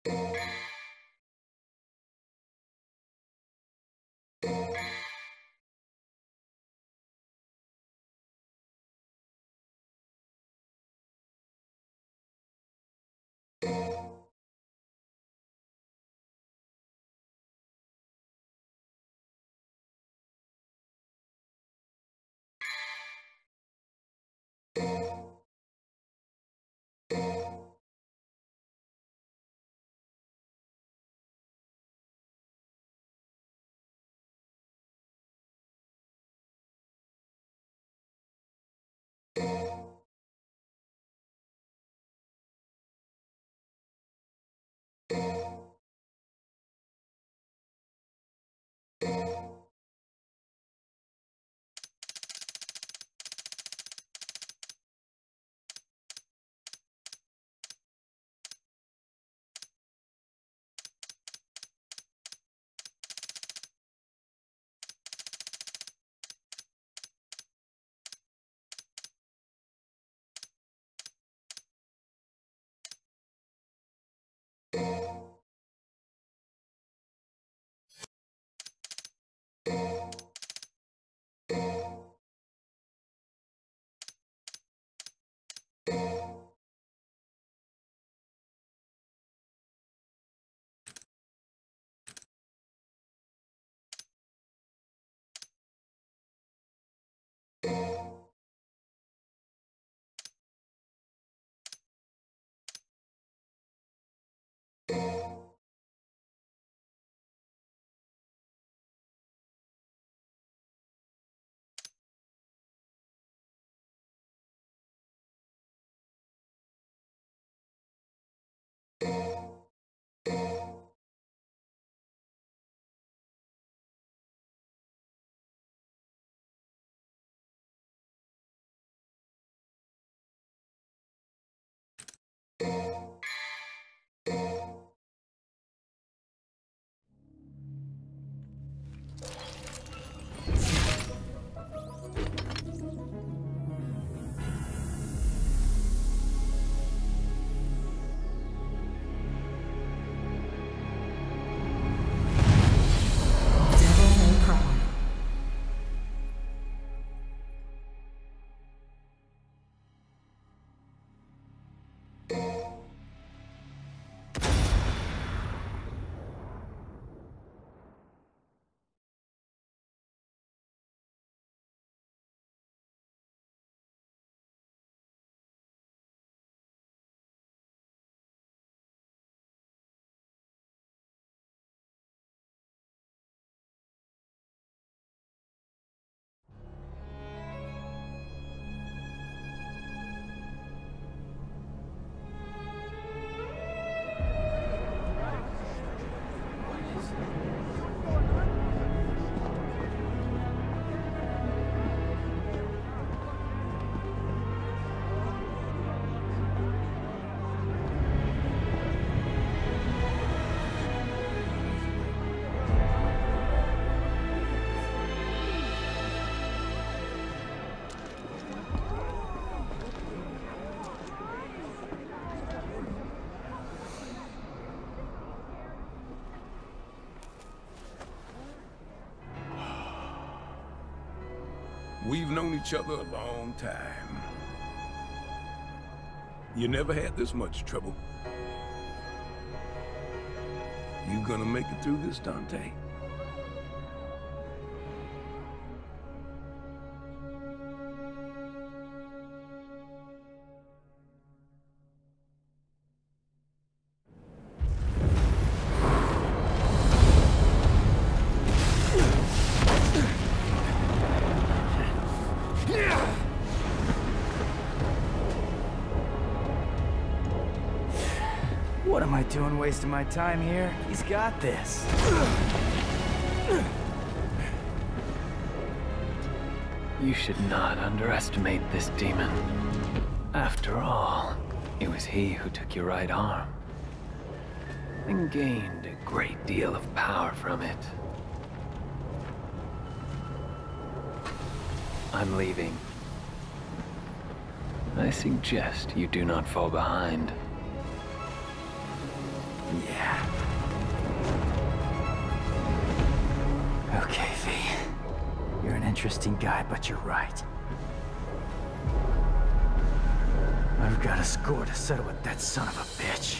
We've known each other a long time. You never had this much trouble. You gonna make it through this, Dante? What am I doing wasting my time here? He's got this. You should not underestimate this demon. After all, it was he who took your right arm and gained a great deal of power from it. I'm leaving. I suggest you do not fall behind. Yeah. Yeah. Okay, V. You're an interesting guy, but you're right. I've got a score to settle with that son of a bitch.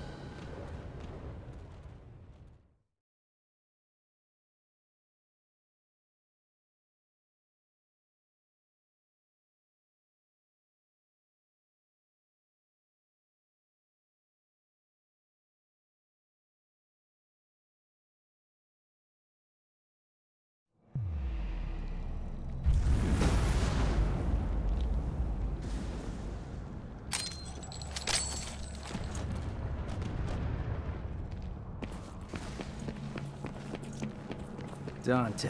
Dante.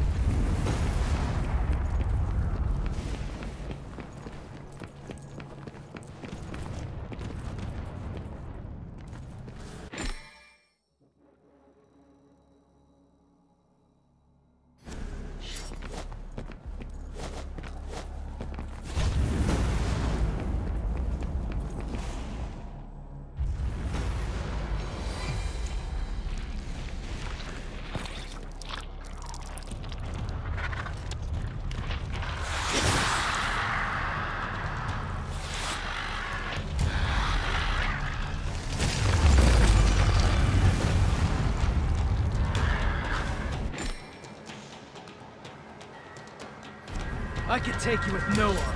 I could take you with no arms.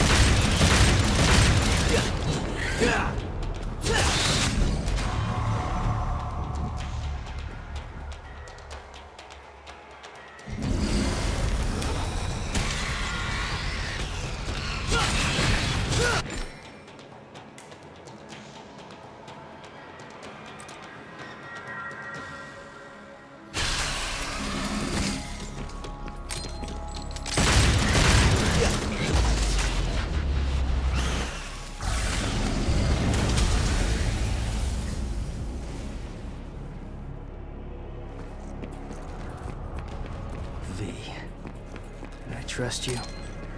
V, can I trust you?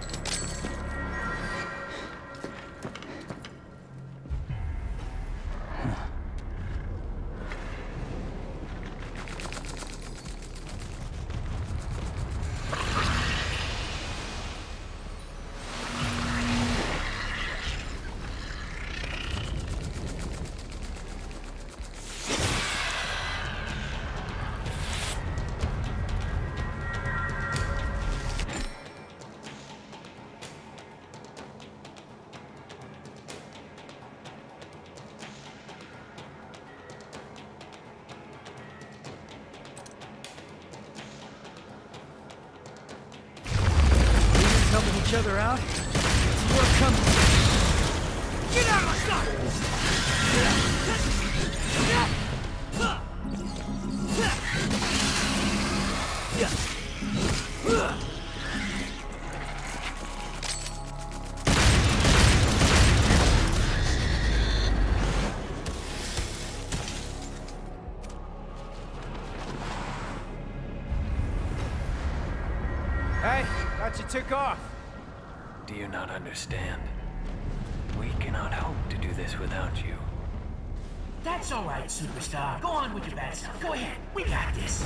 Helping each other out? It's more coming. Get out of my stuff! Hey, thought you took off. Do you not understand? We cannot hope to do this without you. That's all right, superstar. Go on with your bad stuff. Go ahead. We got this.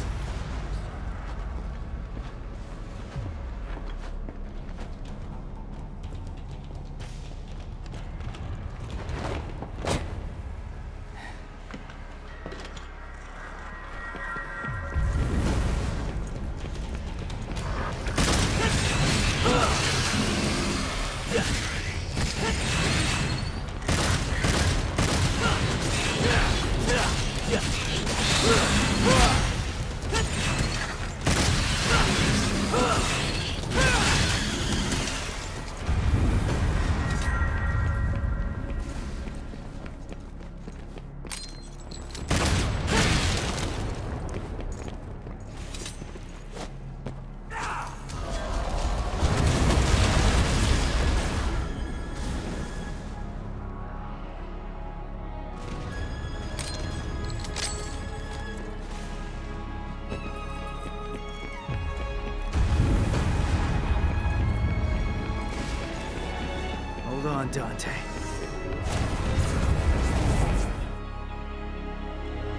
Hold on, Dante.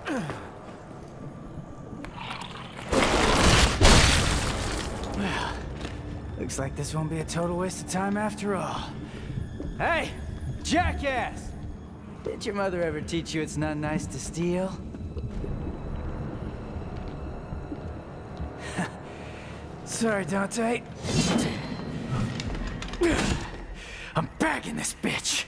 Well, looks like this won't be a total waste of time after all. Hey, jackass! Did your mother ever teach you it's not nice to steal? Sorry, Dante. I'm bagging this bitch.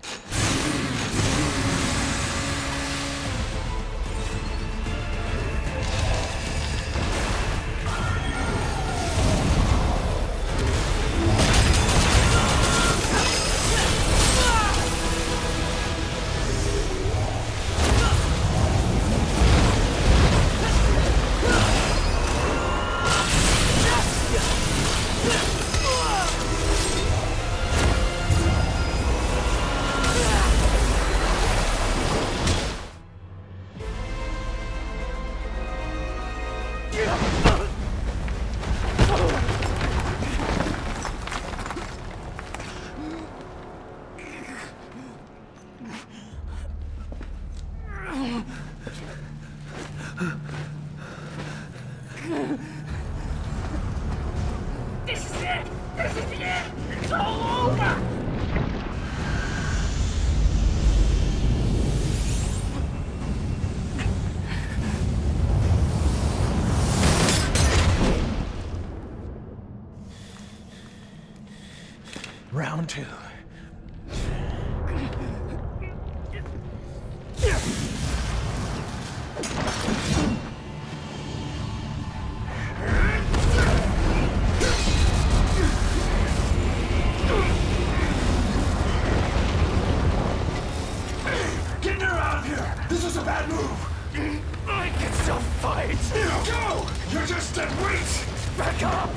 This is it! This is the end! It's all over! Round two. Get her out of here! This is a bad move! I can still fight! Go! You're just dead weight! Back up!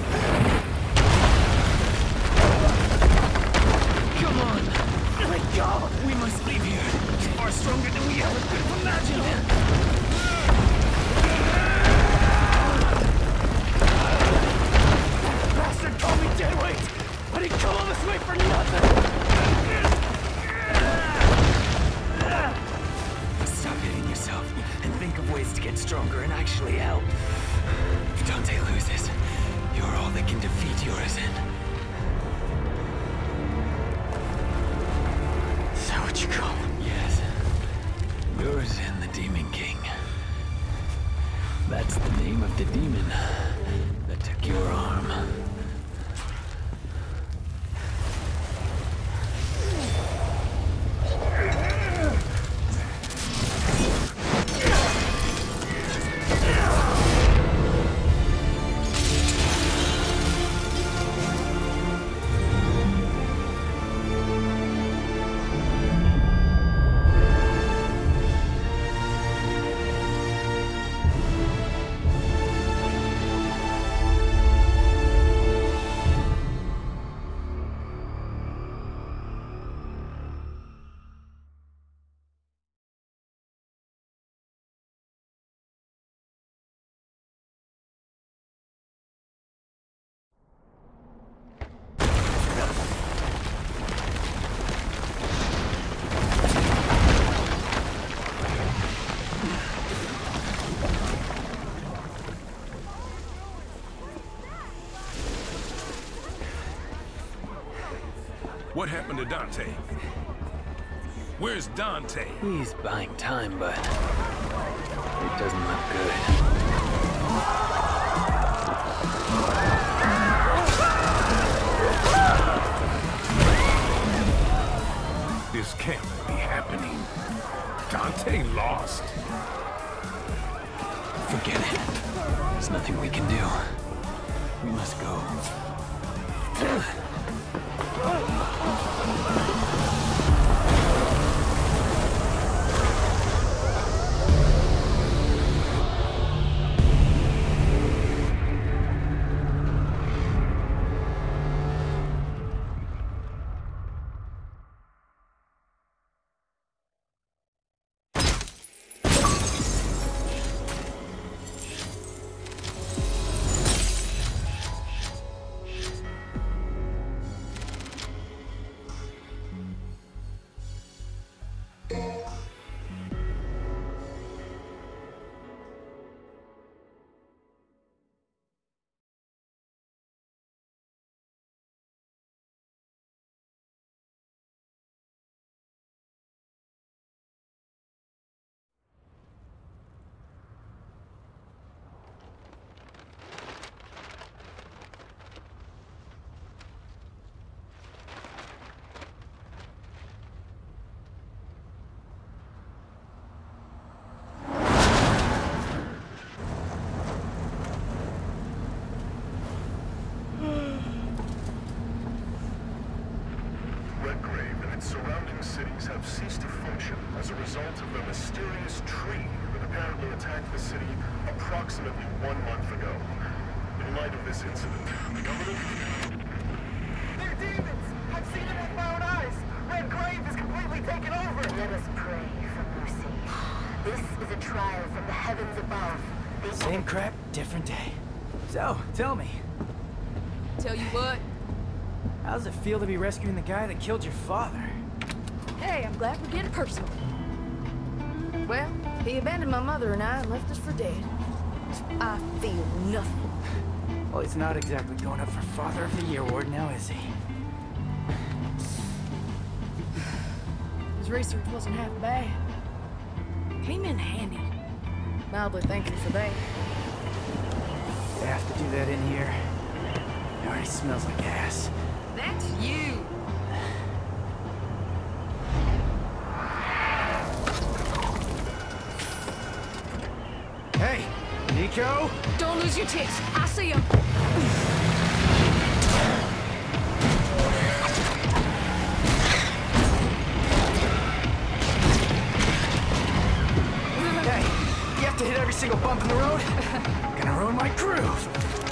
Come on! Let go! We must leave here. It's far stronger than we ever could have imagined. Bastard called me deadweight! But he come all this way for nothing! Stop hitting yourself and think of ways to get stronger and actually help. If Dante loses, you're all that can defeat Urizen. Is that what you call him? Yes. Urizen, the Demon King. That's the name of the demon that took your arm. What happened to Dante? Where's Dante? He's buying time, but it doesn't look good. This can't be happening. Dante lost. Forget it. There's nothing we can do. We must go. approximately 1 month ago. In light of this incident, the government... They're demons! I've seen it with my own eyes! Red Grave is completely taken over! Let us pray for mercy. This is a trial from the heavens above. Same crap, different day. So, tell me, Tell you what, how does it feel to be rescuing the guy that killed your father? hey, I'm glad we're getting personal. Well, he abandoned my mother and I and left us for dead. I feel nothing. Well, he's not exactly going up for Father of the Year award now, is he? His research wasn't half bad. Came in handy. Mildly thankful for that. They have to do that in here. It already smells like ass. That's you. Hey, Nico? Don't lose your tits. I see him. Hey, you have to hit every single bump in the road? Gonna ruin my groove.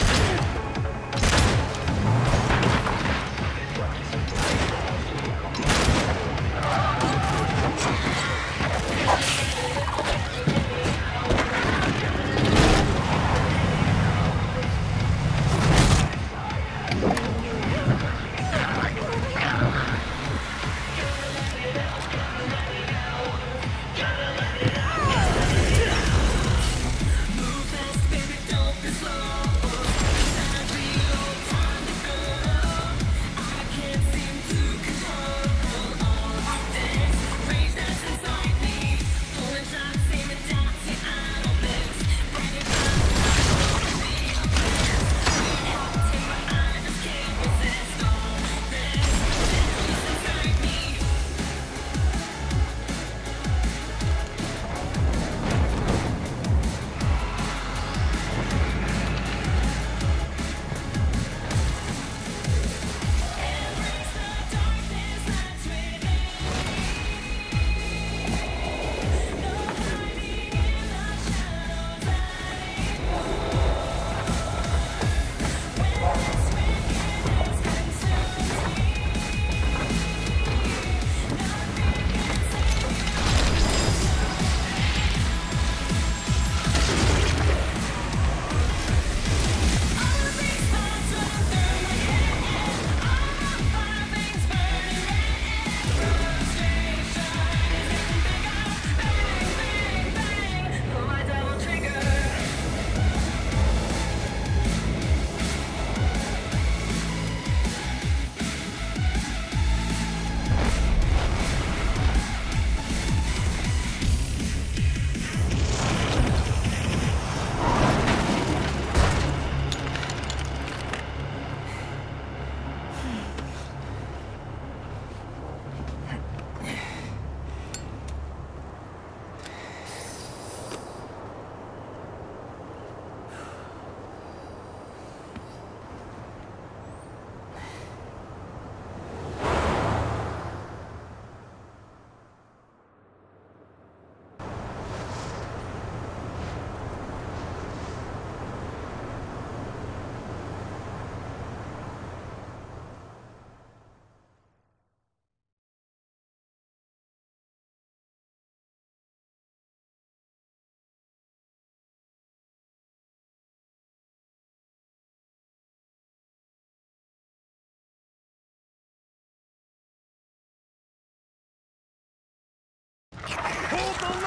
Hold the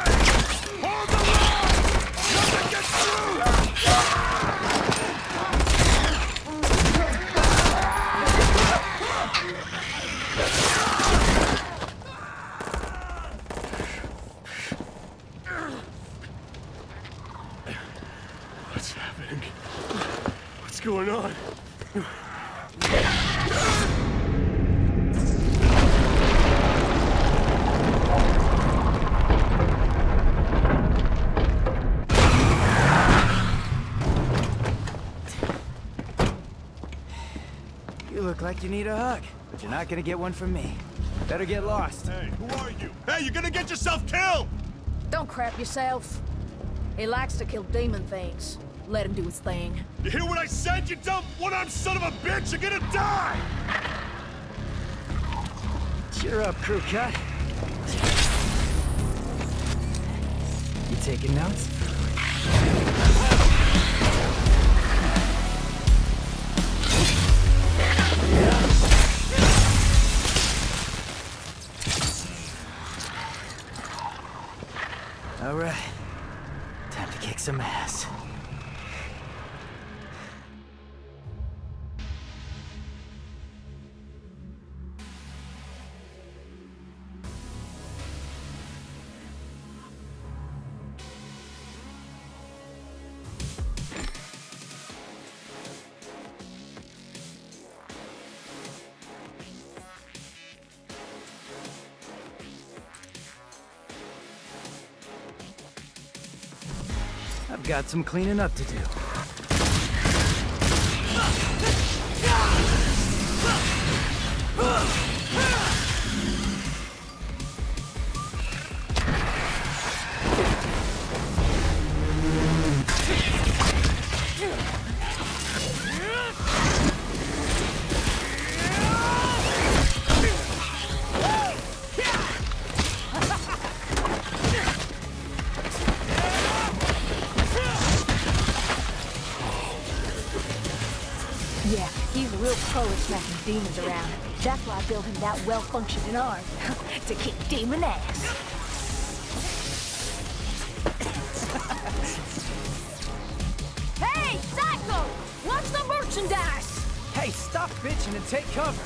line! Hold the line! Nothing gets through! What's happening? What's going on? You look like you need a hug, but you're not gonna get one from me. Better get lost. Hey, who are you? Hey, you're gonna get yourself killed! Don't crap yourself. He likes to kill demon things. Let him do his thing. You hear what I said, you dumb one-armed son of a bitch? You're gonna die! Cheer up, crew cut. You taking notes? All right. Time to kick some ass. I've got some cleaning up to do. Yeah, he's a real pro at smacking demons around. That's why I built him that well-functioning arm. To kick demon ass. Hey, Psycho! Watch the merchandise! Hey, stop bitching and take cover.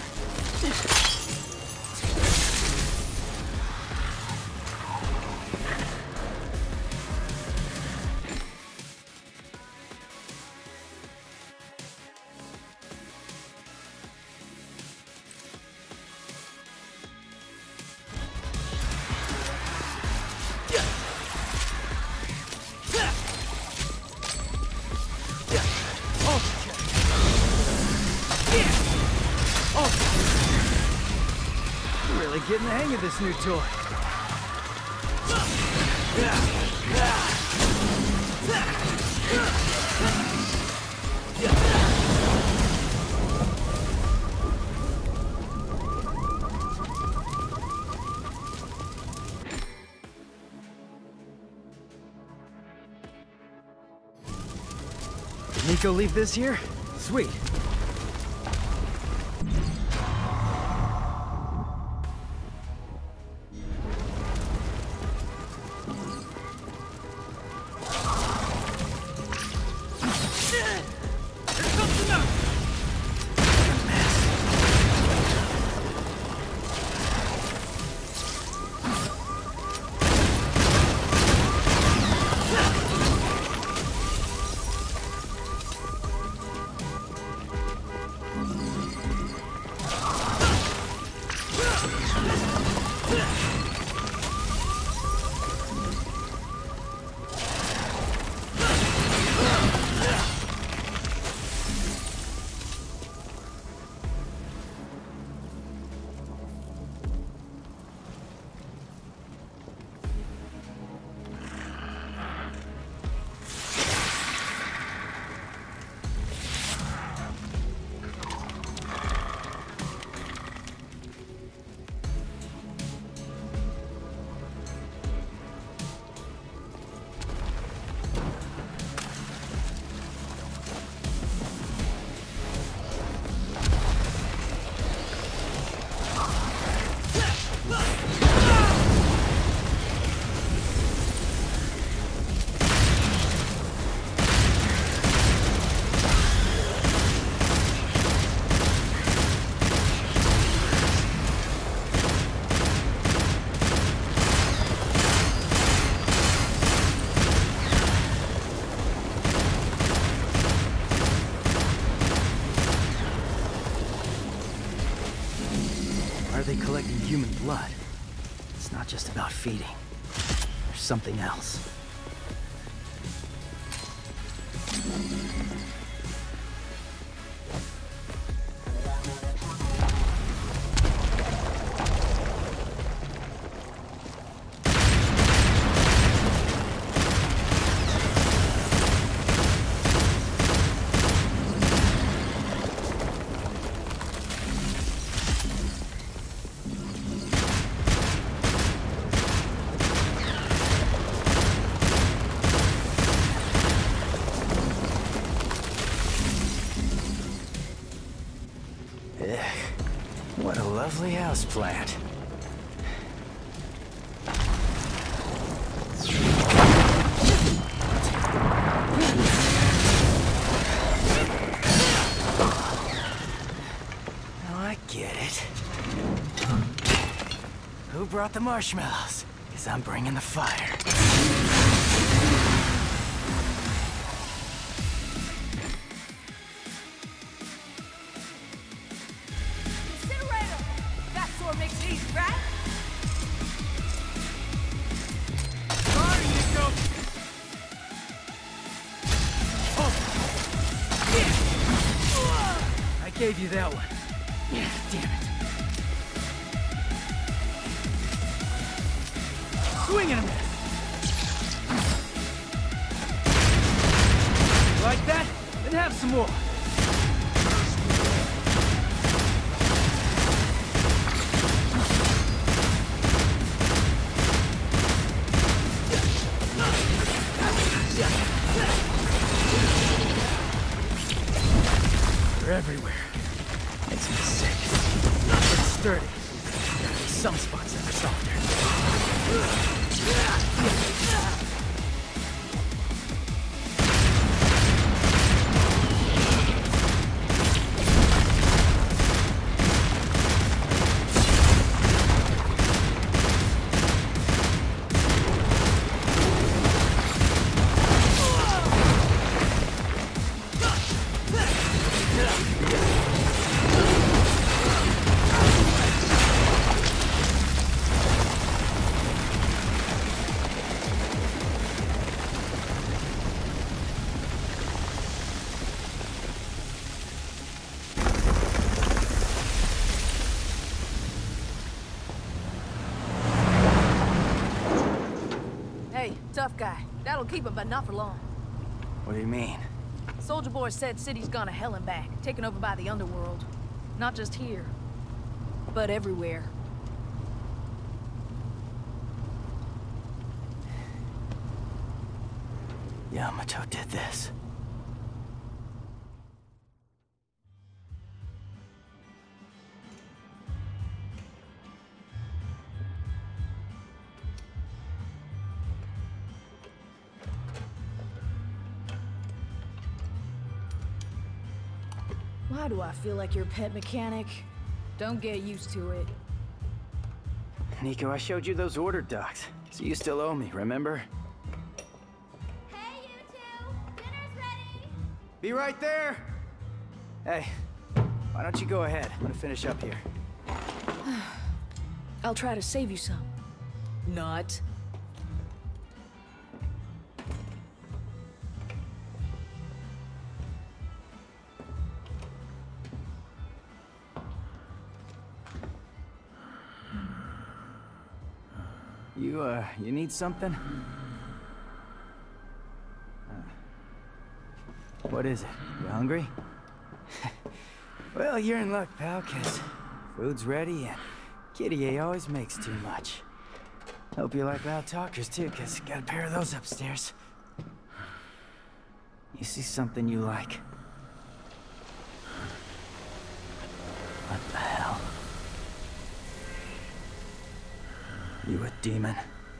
Really getting the hang of this new toy. Did Nico leave this here? Sweet. Why are they collecting human blood? It's not just about feeding. There's something else. lovely houseplant. Now I get it. Who brought the marshmallows? 'Cause I'm bringing the fire. Incinerator! That sort makes it easy, right? Sorry, Nico. I gave you that one. Damn it. Swing and a miss. Like that? Then have some more. They're everywhere. Makes me sick. It's sturdy. Some spots that are softer. Hey, tough guy. That'll keep him, but not for long. What do you mean? Soldier Boy said city's gone to hell and back, taken over by the underworld. Not just here, but everywhere. Yamato did this. Why do I feel like your pet mechanic? Don't get used to it. Nico, I showed you those order docs, so you still owe me, remember? Hey, you two! Dinner's ready! Be right there! Hey, why don't you go ahead? I'm gonna finish up here. I'll try to save you some. Not. You need something? What is it? You hungry? Well, you're in luck, pal, 'cause food's ready and Kitty A always makes too much. Hope you like loud talkers, too, 'cause got a pair of those upstairs. You see something you like? What the hell? You a demon?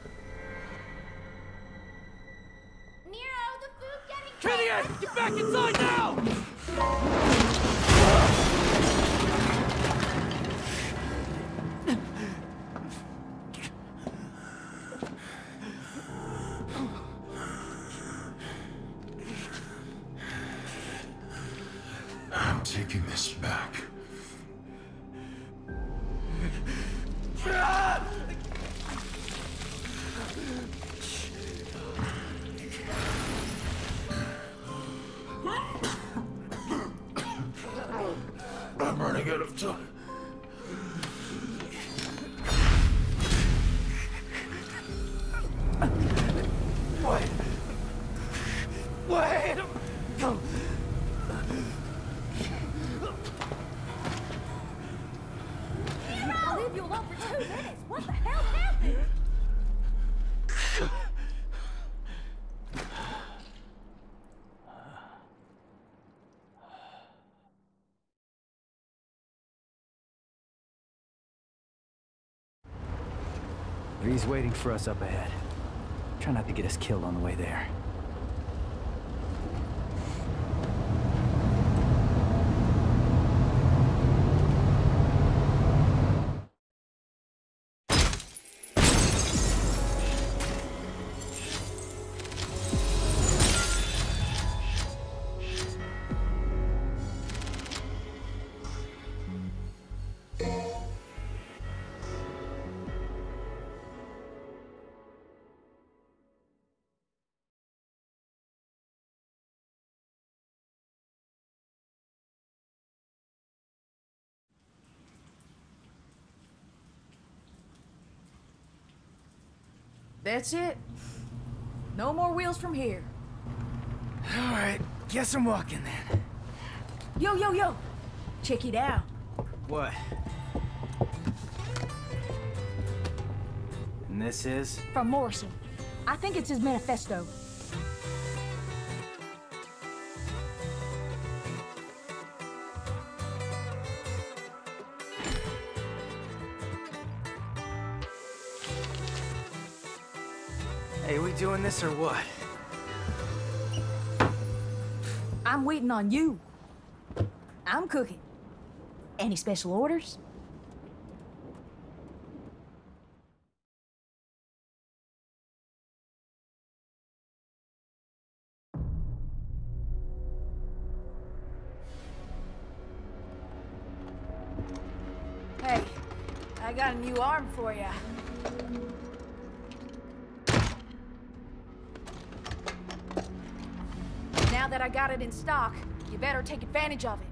Nero, the food's getting Gideon, get back inside now! I'm taking this back. I'm running out of time. Wait! I'll leave you alone for 2 minutes. What the hell happened? He's waiting for us up ahead. Try not to get us killed on the way there. That's it. No more wheels from here. All right, guess I'm walking then. Yo, yo, yo! Check it out. What? And this is? From Morrison. I think it's his manifesto. Hey, we doing this or what? I'm waiting on you. I'm cooking. Any special orders? Hey, I got a new arm for ya. Now that I got it in stock, you better take advantage of it.